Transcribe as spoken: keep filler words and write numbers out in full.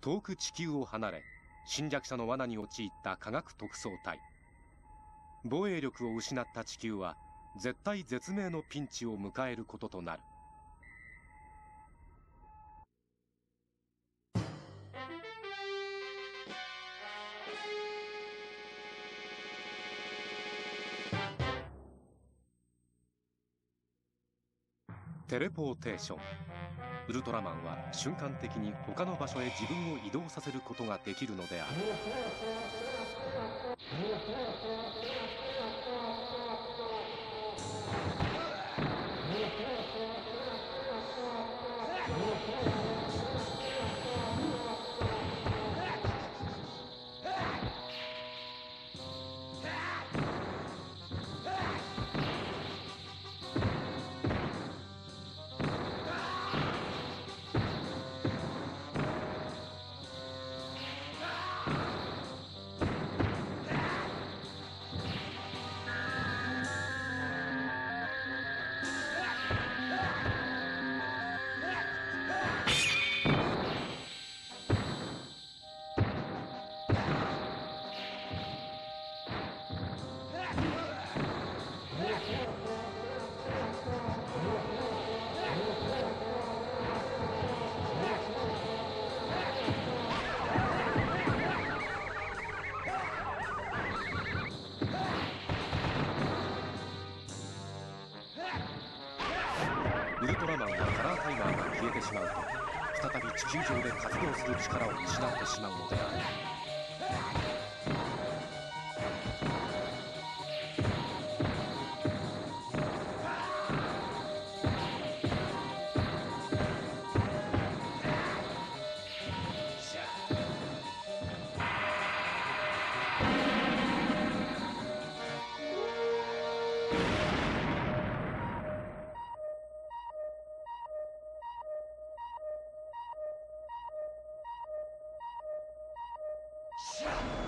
遠く地球を離れ侵略者の罠に陥った科学特捜隊。防衛力を失った地球は絶体絶命のピンチを迎えることとなる。テレポーテーション。ウルトラマンは瞬間的に他の場所へ自分を移動させることができるのである。ウルトラマンはカラータイマーが消えてしまうと再び地球上で活動する力を失ってしまうのである。 しゃ